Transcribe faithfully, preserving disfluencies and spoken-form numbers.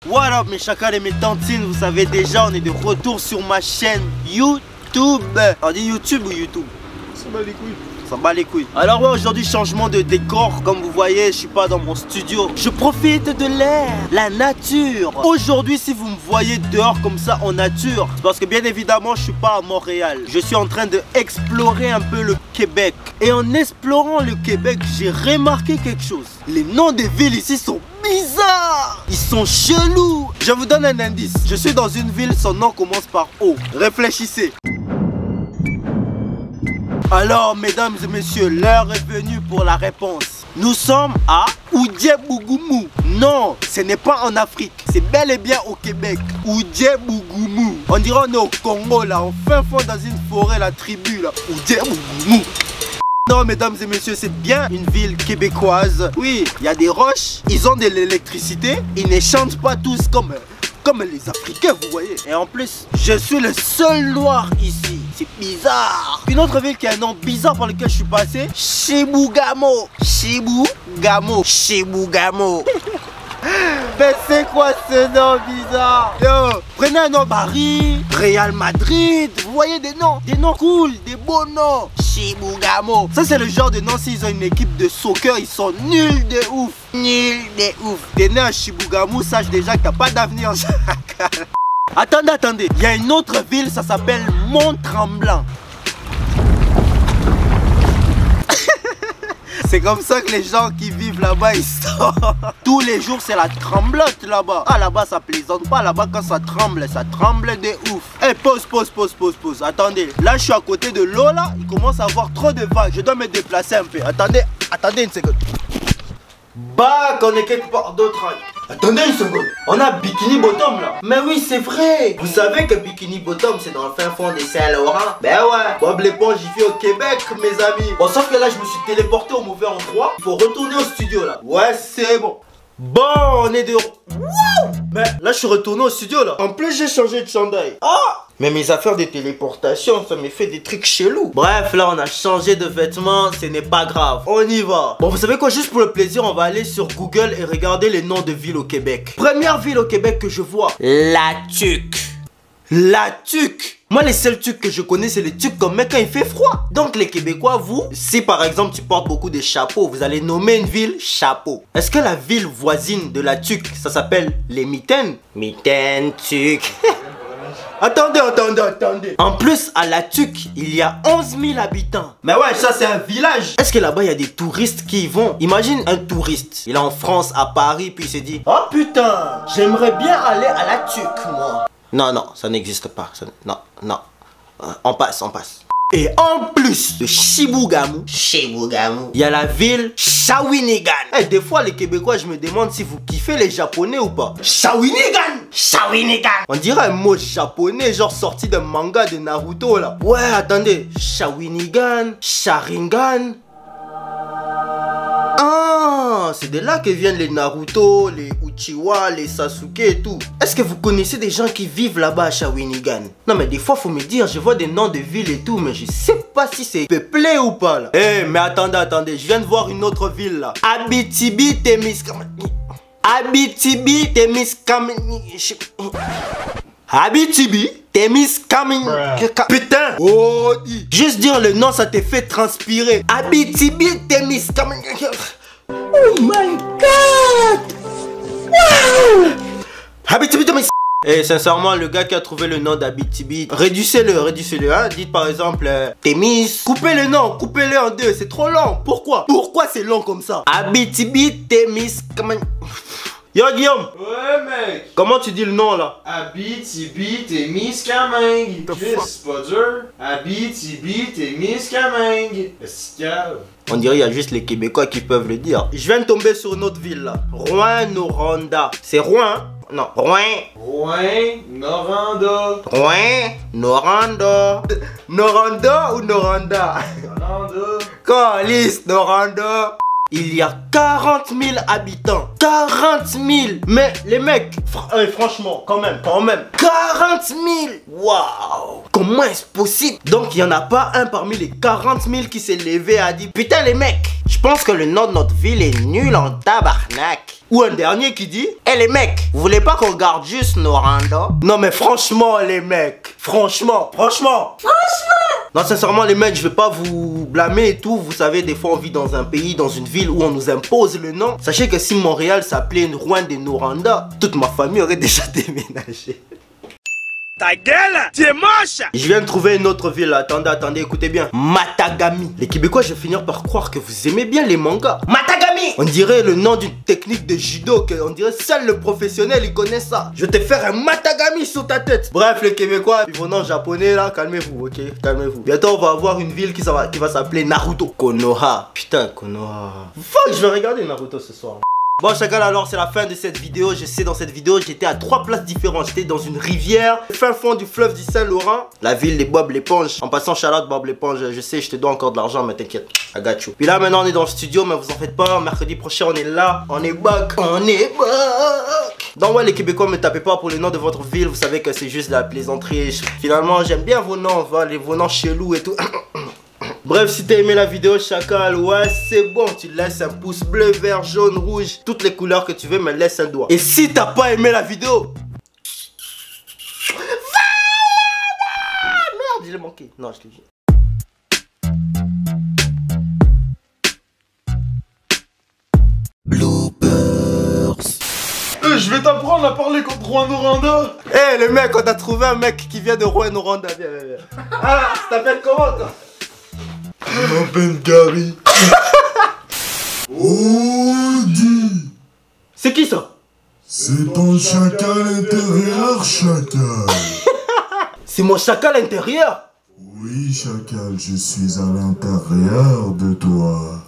What up mes chacals et mes tantines, vous savez déjà, on est de retour sur ma chaîne YouTube. On dit YouTube ou YouTube? Ça bat les couilles. Ça bat les couilles. Alors ouais, aujourd'hui changement de décor. Comme vous voyez, je suis pas dans mon studio. Je profite de l'air, la nature. Aujourd'hui, si vous me voyez dehors comme ça en nature, c'est parce que bien évidemment, je suis pas à Montréal. Je suis en train de explorer un peu le Québec. Et en explorant le Québec, j'ai remarqué quelque chose. Les noms des villes ici sont bizarres. Ils sont chelous. Je vous donne un indice. Je suis dans une ville, son nom commence par O. Réfléchissez. Alors, mesdames et messieurs, l'heure est venue pour la réponse. Nous sommes à Oudjé-Bougoumou. Non, ce n'est pas en Afrique, c'est bel et bien au Québec. Oudjé-Bougoumou. On dirait on est au Congo là, en fin fond dans une forêt, la tribu là. Oudjé-Bougoumou. Non, mesdames et messieurs, c'est bien une ville québécoise. Oui, il y a des roches, ils ont de l'électricité, ils ne chantent pas tous comme... Comme les Africains, vous voyez. Et en plus, je suis le seul noir ici. C'est bizarre. Une autre ville qui a un nom bizarre par lequel je suis passé, Chibougamau. Chibougamau. Chibougamau. Mais c'est quoi ce nom bizarre? Yo, prenez un nom Paris, Real Madrid. Vous voyez des noms, des noms cool, des beaux noms. Chibougamau. Ça c'est le genre de nom, s'ils ont une équipe de soccer, ils sont nuls de ouf. Nuls de ouf. T'es né à Chibougamau, sache déjà que t'as pas d'avenir. Attendez, attendez. Il y a une autre ville, ça s'appelle Mont-Tremblant. C'est comme ça que les gens qui vivent là-bas, ils sont. Tous les jours, c'est la tremblote là-bas. Ah, là-bas, ça plaisante pas. Là-bas, quand ça tremble, ça tremble de ouf. Eh, hey, pause, pause, pause, pause, pause. Attendez. Là, je suis à côté de l'eau, là. Il commence à avoir trop de vagues. Je dois me déplacer un peu. Attendez, attendez une seconde. Bah, on est quelque part d'autre. Attendez une seconde. On a Bikini Bottom là. Mais oui, c'est vrai. Vous savez que Bikini Bottom, c'est dans le fin fond des Saint-Laurent. Ben ouais. Bob l'éponge, j'y vis au Québec, mes amis. Bon, sauf que là, je me suis téléporté au mauvais endroit. Il faut retourner au studio là. Ouais, c'est bon. Bon, on est de... Wouh! Mais là, je suis retourné au studio là. En plus, j'ai changé de chandail. Ah! Mais mes affaires de téléportation, ça me fait des trucs chelous. Bref, là, on a changé de vêtements. Ce n'est pas grave. On y va. Bon, vous savez quoi? Juste pour le plaisir, on va aller sur Google et regarder les noms de villes au Québec. Première ville au Québec que je vois. La Tuque. La Tuque. Moi, les seuls trucs que je connais, c'est les trucs comme mec quand il fait froid. Donc, les Québécois, vous, si par exemple tu portes beaucoup de chapeaux, vous allez nommer une ville Chapeau. Est-ce que la ville voisine de la Tuque, ça s'appelle les Mitaines? Mitaines, Tuque. Attendez, attendez, attendez. En plus, à la Tuque, il y a onze mille habitants. Mais ouais, ça c'est un village. Est-ce que là-bas, il y a des touristes qui y vont? Imagine un touriste. Il est en France, à Paris, puis il se dit: oh putain, j'aimerais bien aller à la Tuque, moi. Non, non, ça n'existe pas. Ça, non, non. Euh, on passe, on passe. Et en plus de Chibougamau, Chibougamau, il y a la ville Shawinigan. Et des fois, les Québécois, je me demande si vous kiffez les Japonais ou pas. Shawinigan, Shawinigan. On dirait un mot japonais, genre sorti d'un manga de Naruto là. Ouais, attendez. Shawinigan, Sharingan. Ah, c'est de là que viennent les Naruto, les Uchiwa, les Sasuke et tout. Est-ce que vous connaissez des gens qui vivent là-bas à Shawinigan? Non mais des fois faut me dire, je vois des noms de villes et tout, mais je sais pas si c'est peuplé ou pas là. Eh hey, mais attendez, attendez, je viens de voir une autre ville là. Abitibi-Témiscamingue. Abitibi-Témiscamingue. Abitibi, Témiscamingue. Putain. Oh, juste dire le nom, ça te fait transpirer. Abitibi, Témiscamingue. Oh my god. Wow. Abitibi, Témiscamingue. Et sincèrement, le gars qui a trouvé le nom d'Abitibi, réduisez-le, réduisez-le, hein. Dites par exemple euh, Témis. Coupez le nom, coupez-le en deux, c'est trop long. Pourquoi? Pourquoi c'est long comme ça? Abitibi, Témiscamingue. Yo Guillaume. Ouais mec. Comment tu dis le nom là? Abitibi-Témiscamingue. C'est pas dur. Abitibi-Témiscamingue. C'est cave. On dirait qu'il y a juste les Québécois qui peuvent le dire. Je viens de tomber sur une autre ville là. Rouyn-Noranda. C'est Rouen hein? Non. Rouen. Rouyn-Noranda. Rouen-Noranda. Noranda ou Noranda? Noranda. Calice, Noranda. Il y a quarante mille habitants. quarante mille. Mais les mecs, fr euh, franchement, quand même, quand même. quarante mille. Waouh. Comment est-ce possible? Donc il n'y en a pas un parmi les quarante mille qui s'est levé et a dit: putain les mecs, je pense que le nom de notre ville est nul en tabarnak. Ou un dernier qui dit: hé hey, les mecs, vous voulez pas qu'on garde juste nos randos? Non mais franchement les mecs, franchement, franchement, franchement. Non sincèrement les mecs, je vais pas vous blâmer et tout. Vous savez, des fois on vit dans un pays, dans une ville où on nous impose le nom. Sachez que si Montréal s'appelait Rouen des Noranda, toute ma famille aurait déjà déménagé. Ta gueule, tu es moche. Je viens de trouver une autre ville, attendez, attendez, écoutez bien. Matagami. Les Québécois, je vais finir par croire que vous aimez bien les mangas. Matagami. On dirait le nom d'une technique de judo, que on dirait seul le professionnel, il connaît ça. Je vais te faire un Matagami sur ta tête. Bref, les Québécois, ils vont en japonais là, calmez-vous, ok, calmez-vous. Bientôt, on va avoir une ville qui, va, qui va s'appeler Naruto. Konoha. Putain, Konoha. Fuck, je vais regarder Naruto ce soir. Bon chacal, alors c'est la fin de cette vidéo. Je sais, dans cette vidéo j'étais à trois places différentes. J'étais dans une rivière, fin fond du fleuve du Saint-Laurent, la ville des Bob l'éponge. En passant, shout-out Bob l'éponge, je sais, je te dois encore de l'argent, mais t'inquiète, I got you. Puis là maintenant on est dans le studio, mais vous en faites pas. Mercredi prochain on est là, on est back, on est back. Donc ouais les Québécois, me tapez pas pour le nom de votre ville. Vous savez que c'est juste de la plaisanterie. Finalement j'aime bien vos noms, les vos noms chelous et tout. Bref, si t'as aimé la vidéo chacal, ouais c'est bon, tu laisses un pouce bleu, vert, jaune, rouge, toutes les couleurs que tu veux, mais laisse un doigt. Et si t'as pas aimé la vidéo, merde, je l'ai manqué. Non, je l'ai dit. Bloopers. Euh, je vais t'apprendre à parler contre Rouen Noranda. Eh hey, les mecs, on a trouvé un mec qui vient de Rouen Noranda. Viens, viens, viens. Ah, ça t'appelle comment toi? Je m'appelle Gary. Audi. C'est qui ça? C'est ton chacal intérieur, chacal. C'est mon chacal intérieur? Oui, chacal, je suis à l'intérieur de toi.